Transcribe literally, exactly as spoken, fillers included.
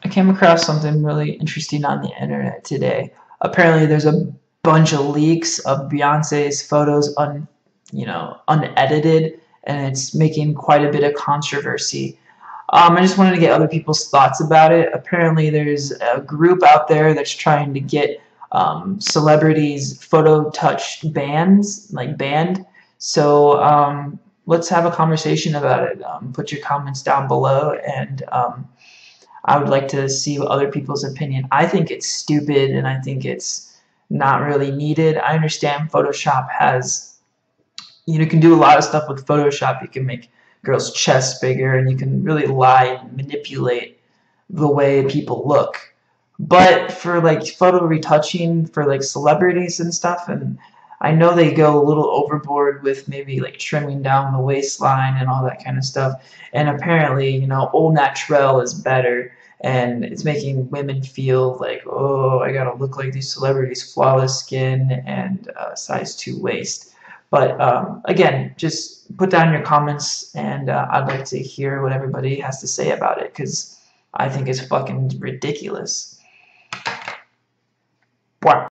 I came across something really interesting on the internet today. Apparently, there's a bunch of leaks of Beyonce's photos un, you know, unedited, and it's making quite a bit of controversy. Um, I just wanted to get other people's thoughts about it. Apparently, there's a group out there that's trying to get um, celebrities' photo touched bans, like banned. So um, let's have a conversation about it. Um, put your comments down below, and um, I would like to see other people's opinion. I think it's stupid, and I think it's not really needed. I understand Photoshop has, you know, you can do a lot of stuff with Photoshop. You can make girls' chests bigger, and you can really lie and manipulate the way people look. But for like photo retouching for like celebrities and stuff, and I know they go a little overboard with maybe like trimming down the waistline and all that kind of stuff. And apparently, you know, au naturel is better, and it's making women feel like, oh, I gotta look like these celebrities, flawless skin and uh, size two waist. But um, again, just put down your comments, and uh, I'd like to hear what everybody has to say about it, because I think it's fucking ridiculous. Wow.